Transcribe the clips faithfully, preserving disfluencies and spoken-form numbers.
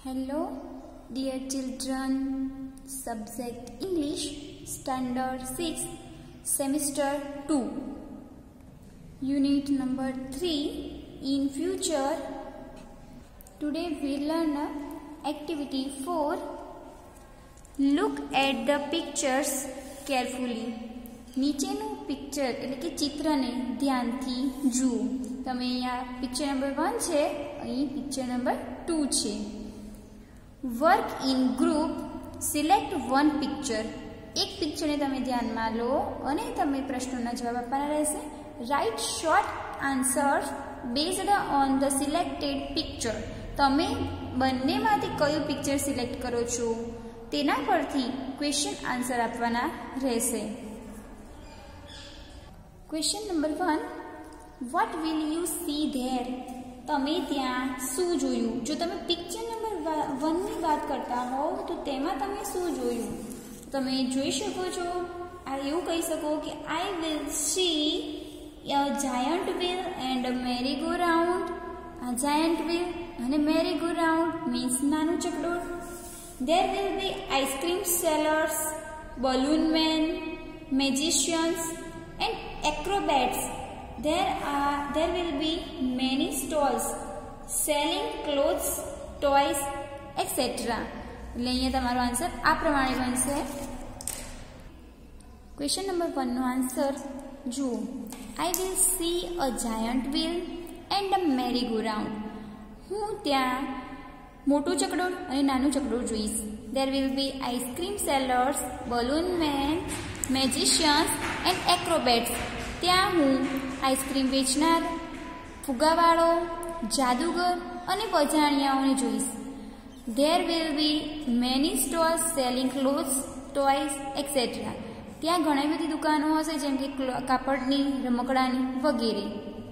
Hello, dear children. Subject English, Standard six, Semester two. Unit number three. In future. Today we learn activity four. Look at the pictures carefully. નીચેનું picture એટલે કે ચિત્રને ધ્યાનથી જુઓ. તમે અહીંયા picture number one છે, અહીં પિક્ચર નંબર ટુ છે. Work in group, select one picture. એક પિક્ચરને તમે ધ્યાનમાં લો અને તમે પ્રશ્નોના જવાબ આપવાના રહેશે. Write short answers based on the selected picture. તમે બંનેમાંથી કયું પિક્ચર સિલેક્ટ કરો છો તેના પરથી ક્વેશ્ચન આન્સર આપવાના રહેશે. Question number one, what will you see there? તમે ત્યાં શું જોયું? જો તમે પિક્ચર નંબર વનની વાત કરતા હોવ તો તેમાં તમે શું જોયું? તમે જોઈ શકો છો, આ એવું કહી શકો કે I will see a giant wheel and merry go round. આ જાયન્ટ વ્હીલ અને મેરી ગો રાઉન્ડ મીન્સ નાનું ચકડોળ. There will be ice cream sellers, balloon man, magicians and acrobats. There are there will be many stalls selling clothes, toys, et cetera. એટલે અહીંયા તમારો answer આ પ્રમાણે બનશે. ક્વેશ્ચન નંબર વન નો આન્સર જુઓ. I will see a giant wheel and a merry go round. હું ત્યાં મોટું ચકડોળ અને નાનું ચકડોળ જોઈશ. There will be ice cream sellers, balloon man, magicians and acrobats. ત્યાં હું આઈસ્ક્રીમ વેચનાર, ફુગાવાળો, જાદુગર અને વજાણિયાઓને જોઈશ. There will be many stalls selling clothes, toys etcetera. ત્યાં ઘણી બધી દુકાનો હશે, જેમ કે કાપડની, રમકડાની વગેરે.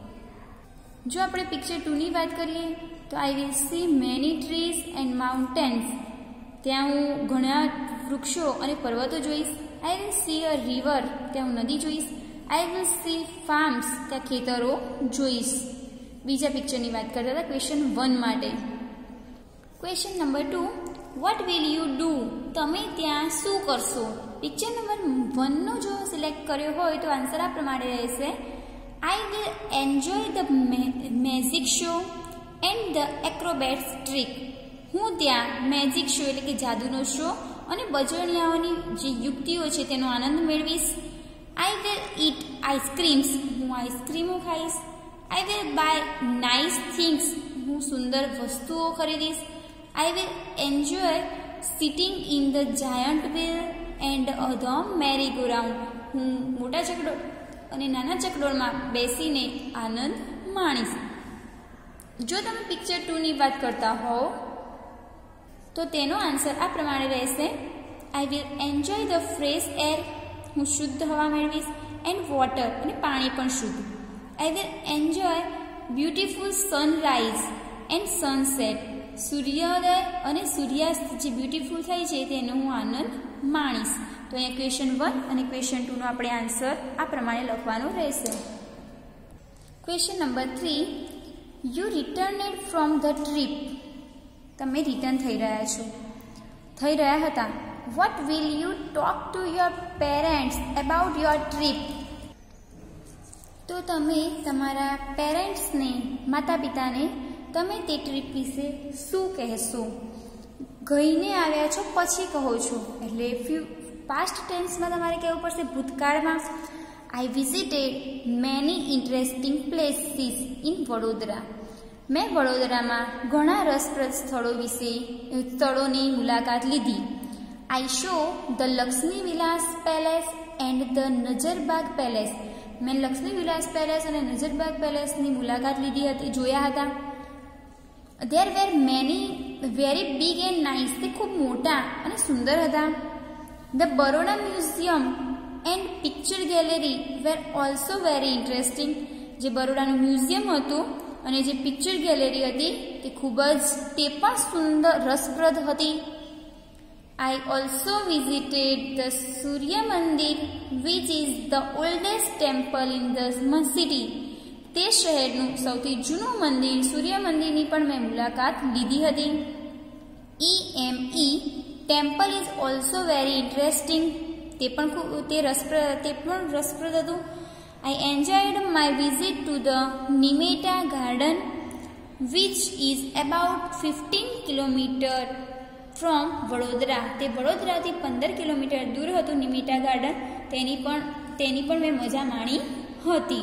જો આપણે પિક્ચર ટુની વાત કરીએ તો I will see many trees and mountains. ત્યાં હું ઘણા વૃક્ષો અને પર્વતો જોઈશ. I will see a river. ત્યાં હું નદી જોઈશ. I will see farms. ત્યાં ખેતરો જોઈશ. બીજા પિક્ચરની વાત કરતા હતા ક્વેશ્ચન વન માટે. Question number two, what will you do? તમે ત્યાં શું કરશો? પિક્ચર નંબર વનનો જો સિલેક્ટ કર્યો હોય તો આન્સર આ પ્રમાણે રહેશે. I will enjoy the magic show and the acrobats trick. હું ત્યાં મેજિક શો એટલે કે જાદુનો શો અને બજવણિયાઓની જે યુક્તિઓ છે તેનો આનંદ મેળવીશ. I will eat ice creams. હું આઈસ્ક્રીમો ખાઈશ. I will buy nice things. હું સુંદર વસ્તુઓ ખરીદીશ. I will enjoy sitting in the giant wheel and the merry go round. હું મોટા ચકડોળ અને નાના ચકડોળમાં બેસીને આનંદ માણીશ. જો તમે પિક્ચર ટુની વાત કરતા હોવ તો તેનો આન્સર આ પ્રમાણે રહેશે. I will enjoy the fresh air. હું શુદ્ધ હવા મેળવીશ. એન્ડ વોટર અને પાણી પણ શુદ્ધ. I will enjoy beautiful sunrise and sunset. સૂર્યોદય અને સૂર્યાસ્ત જે બ્યુટીફુલ થાય છે તેનો હું આનંદ માણીશ. તો અહીંયા ક્વેશ્ચન વન અને ક્વેશ્ચન ટુનો આપણે આન્સર આ પ્રમાણે લખવાનો રહેશે. Question number three, you returned from the trip. તમે રિટર્ન થઈ રહ્યા છો, થઈ રહ્યા હતા. What will you talk to your parents about your trip? તો તમે તમારા પેરેન્ટ્સને, માતા પિતાને તમે તે ટ્રીપ વિશે શું કહેશો? ગઈને આવ્યા છો પછી કહો છો, એટલે ફ્યુ પાસ્ટ ટેન્સમાં તમારે કહેવું પડશે ભૂતકાળમાં. I visited many interesting places in Vadodara. મેં વડોદરામાં ઘણા રસપ્રદ સ્થળો વિશે સ્થળોની મુલાકાત લીધી. I show the Laxmi Vilas palace and the Nazarbaug palace. મેં લક્ષ્મી વિલાસ પેલેસ અને નજરબાગ પેલેસની મુલાકાત લીધી હતી, જોયા હતા. There were many very big and nice. તે ખૂબ મોટા અને સુંદર હતા. The Baroda museum and picture gallery were also very interesting. જે બરોડાનું મ્યુઝિયમ હતું અને જે પિક્ચર ગેલેરી હતી તે ખૂબ જ તે પણ સુંદર રસપ્રદ હતી. I also visited the Surya Mandir which is the oldest temple in the city. તે શહેરનું સૌથી જૂનું મંદિર સૂર્ય મંદિરની પણ મેં મુલાકાત લીધી હતી. E M E temple is also very interesting. તે પણ ખૂબ તે રસપ્રદ તે પણ રસપ્રદ હતું. I enjoyed my visit to the Nimeta garden which is about fifteen kilometre from Vadodara. તે વડોદરાથી પંદર કિલોમીટર દૂર હતું નિમેટા ગાર્ડન. તેની પણ તેની પણ મેં મજા માણી હતી.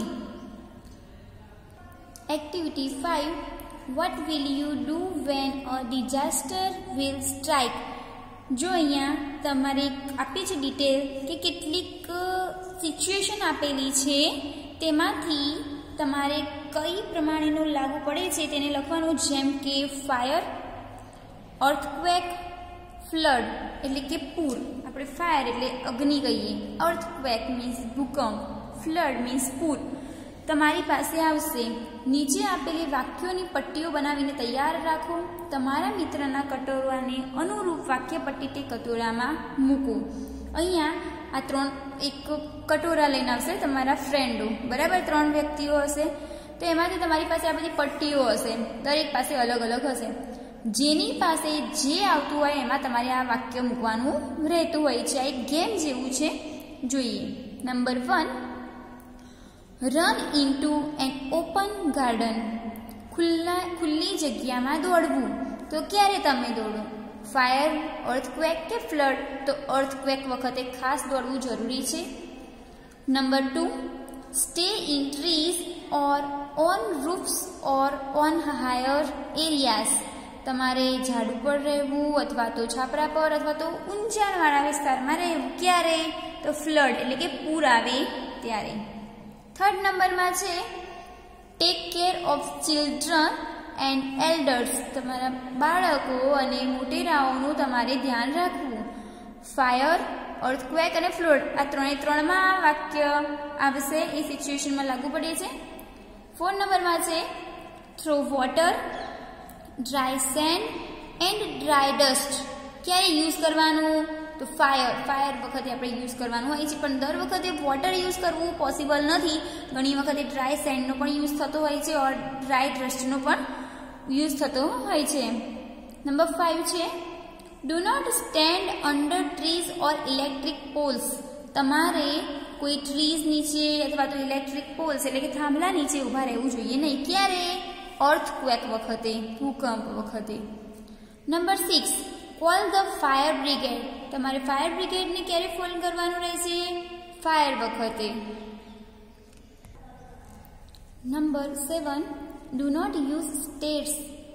Activity five. What will you do when a disaster will strike. જો અહીંયા તમારે આપી છે ડિટેલ કે કેટલીક સિચ્યુએશન આપેલી છે, તેમાંથી તમારે કઈ પ્રમાણેનું લાગુ પડે છે તેને લખવાનું. જેમ કે ફાયર, અર્થક્વેક, ફ્લડ એટલે કે પૂર. આપણે ફાયર એટલે અગ્નિ કહીએ, અર્થક્વેક મીન્સ ભૂકંપ, ફ્લડ મીન્સ પૂર. તમારી પાસે આવશે. નીચે આપેલી વાક્યોની પટ્ટીઓ બનાવીને તૈયાર રાખો. તમારા મિત્રના કટોરાને અનુરૂપ વાક્ય પટ્ટી તે કટોરામાં મૂકો. અહીંયા આ ત્રણ એક કટોરા લઈને આવશે તમારા ફ્રેન્ડો, બરાબર? ત્રણ વ્યક્તિઓ હશે, તો એમાંથી તમારી પાસે આ બધી પટ્ટીઓ હશે. દરેક પાસે અલગ અલગ હશે. જેની પાસે જે આવતું હોય એમાં તમારે આ વાક્ય મૂકવાનું રહેતું હોય છે. આ એક ગેમ જેવું છે. જોઈએ. Number one, run into an open garden. ખુલ્લા ખુલ્લી જગ્યામાં દોડવું. તો ક્યારે તમે દોડો? ફાયર, અર્થક્વેક કે ફ્લડ? તો અર્થક્વેક વખતે ખાસ દોડવું જરૂરી છે. Number two, stay in trees or on roofs or on higher areas. તમારે ઝાડ ઉપર રહેવું અથવા તો છાપરા પર અથવા તો ઊંચાણવાળા વિસ્તારમાં રહેવું. ક્યારે? તો ફ્લડ એટલે કે પૂર આવે ત્યારે. થર્ડ નંબરમાં છે take care of children and elders. તમારા બાળકો અને મોટેરાઓનું તમારે ધ્યાન રાખવું. ફાયર, અર્થક્વેક અને ફ્લડ આ ત્રણે ત્રણમાં વાક્ય આવશે. એ સિચ્યુએશનમાં લાગુ પડે છે. ફોર્થ નંબરમાં છે throw water, dry sand and dry dust. ક્યારે યુઝ કરવાનું? તો ફાયર ફાયર વખતે આપણે યુઝ કરવાનું હોય છે, પણ દર વખતે વોટર યુઝ કરવું પોસિબલ નથી. ઘણી વખતે ડ્રાય સેન્ડનો પણ યુઝ થતો હોય છે ઓર ડ્રાય ડસ્ટનો પણ યુઝ થતો હોય છે. નંબર ફાઇવ છે do not stand under trees or electric poles. તમારે કોઈ ટ્રીઝ નીચે અથવા તો ઇલેક્ટ્રિક પોલ્સ એટલે કે થાંભલા નીચે ઊભા રહેવું જોઈએ નહીં. ક્યારે? અર્થક્વેક વખતે, ભૂકંપ વખતે. Number six, call the fire brigade. તમારે ફાયર બ્રિગેડને ક્યારે ફોન કરવાનું રહેશે? ફાયર વખતે. Number seven, do not use stairs.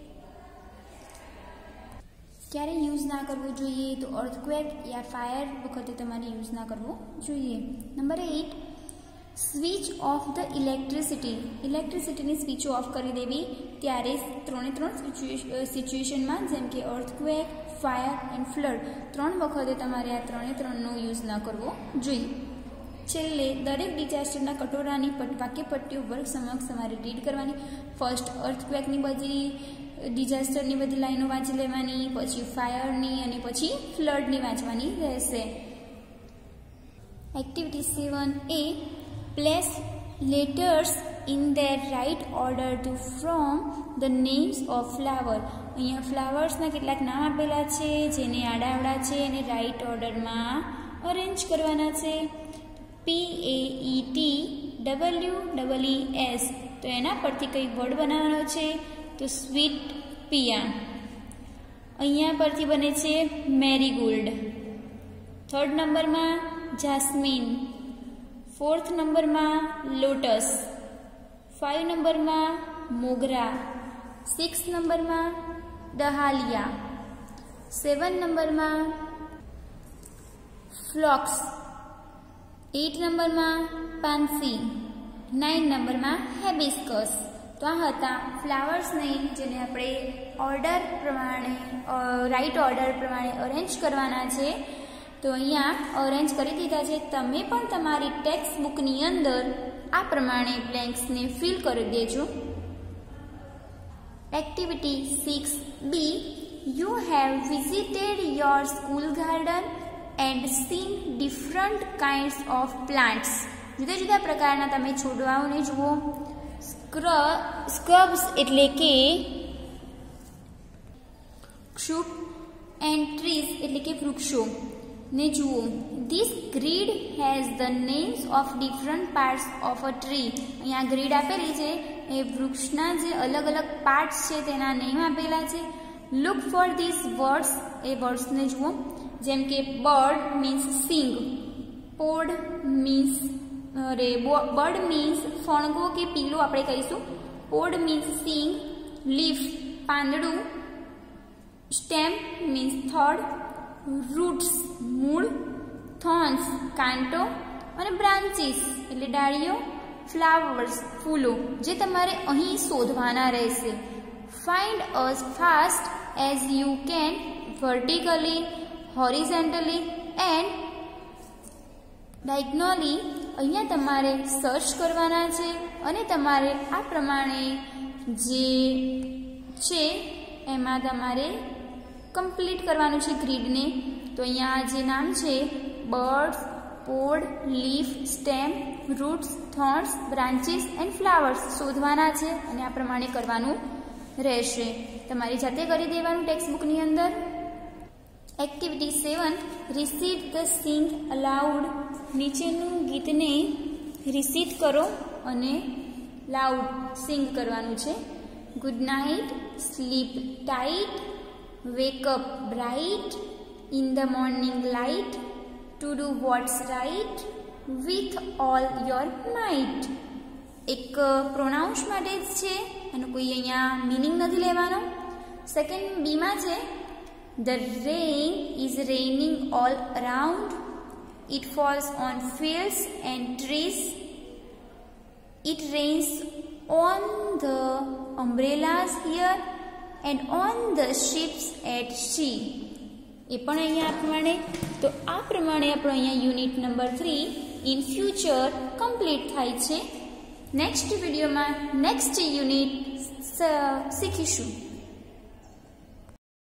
ક્યારે યુઝ ના કરવો જોઈએ? તો અર્થક્વેક યા ફાયર વખતે તમારે યુઝ ના કરવો જોઈએ. Number eight, switch off the electricity. ઇલેક્ટ્રિસિટીની સ્વિચ ઓફ કરી દેવી ત્યારે ત્રણે ત્રણ સિચ્યુએશનમાં, જેમ કે અર્થક્વેક, ફાયર એન્ડ ફ્લડ, ત્રણ વખતે તમારે આ ત્રણે ત્રણનો યુઝ ના કરવો જોઈએ. છેલ્લે દરેક ડિઝાસ્ટરના કટોરાની વાક્ય પટ્ટીઓ વર્ગ સમક્ષ તમારે રીડ કરવાની. ફર્સ્ટ અર્થક્વેકની બધી ડિઝાસ્ટરની બધી લાઈનો વાંચી લેવાની, પછી ફાયરની અને પછી ફ્લડની વાંચવાની રહેશે. Activity seven A, place letters in their right order to from the names of flower. અહીંયા ફ્લાવર્સના કેટલાક નામ આપેલા છે જેને આડાવડા છે અને રાઇટ ઓર્ડરમાં અરેન્જ કરવાના છે. P A E T W double E S. તો એના પરથી કઈ વર્ડ બનાવવાનો છે? તો સ્વીટ પિયા. અહીંયા પરથી બને છે મેરીગોલ્ડ. થર્ડ નંબરમાં જાસ્મીન. ફોર્થ નંબરમાં લોટસ. ફાઇવ નંબરમાં મોગરા. સિક્સ નંબરમાં ડહાલિયા. સેવન નંબરમાં ફ્લોક્સ. એઇટ નંબરમાં પાન્સી. નાઇન નંબરમાં હેબિસ્કસ. તો આ હતા ફ્લાવર્સને જેને આપણે ઓર્ડર પ્રમાણે રાઇટ ઓર્ડર પ્રમાણે અરેન્જ કરવાના છે. તો અહીંયા અરેન્જ કરી દીધા છે. તમે પણ તમારી ટેક્સ્ટ બુકની અંદર આ પ્રમાણે બ્લેન્ક્સને ફિલ કરી દેજો. Activity six B, you have visited your school garden and seen different kinds of plants. જુદા જુદા પ્રકારના તમે છોડવાઓને જુઓ. સ્ક્રબ્સ એટલે કે ક્ષુપ એન્ડ ટ્રીઝ એટલે કે વૃક્ષો ને જુઓ. This grid has the names of different parts of a tree. અહીંયા ગ્રીડ આપેલી છે એ વૃક્ષના જે અલગ અલગ પાર્ટ્સ છે તેના નેમ આપેલા છે. Look for this words. એ વર્ડ્સને જુઓ, જેમ કે બર્ડ મીન્સ સિંગ, પોડ મીન્સ અરે બર્ડ મીન્સ ફણગો કે પીલો આપણે કહીશું. પોડ મીન્સ સિંગ, લીફ પાંદડું, સ્ટેમ મીન્સ થડ, રૂટ્સ મૂળ, થોર્ન્સ કાંટો અને બ્રાન્ચીસ એટલે ડાળીઓ, ફ્લાવર્સ ફૂલો, જે તમારે અહીં શોધવાના રહેશે. Find as fast as you can vertically, horizontally and diagonally. અહીંયા તમારે સર્ચ કરવાના છે અને તમારે આ પ્રમાણે જે છે એમાં તમારે કમ્પ્લીટ કરવાનું છે ગ્રીડને. તો અહીંયા જે નામ છે birds, pod, leaf, stem, roots, thorns, branches and flowers શોધવાના છે અને આ પ્રમાણે કરવાનું રહેશે. તમારી જાતે કરી દેવાનું ટેક્સ્ટબુકની અંદર. Activity seven, recite the sing aloud. નીચેનું ગીતને રિસીટ કરો અને લાઉડ સિંગ કરવાનું છે. Good night, sleep tight, wake up bright, in the morning light, to do what's right, with all your might. એક પ્રોનાઉન્સ માટે જ છે, એનો કોઈ અહીંયા મિનિંગ નથી લેવાનો. સેકન્ડ બીમાં છે the rain is raining all around, it falls on fields and trees, it rains on the umbrellas here and on the ships at sea. એ પણ અહીંયા પ્રમાણે. તો આ પ્રમાણે આપણો અહીંયા unit number three in future complete થાય છે. નેક્સ્ટ વિડીયોમાં નેક્સ્ટ યુનિટ શીખીશું.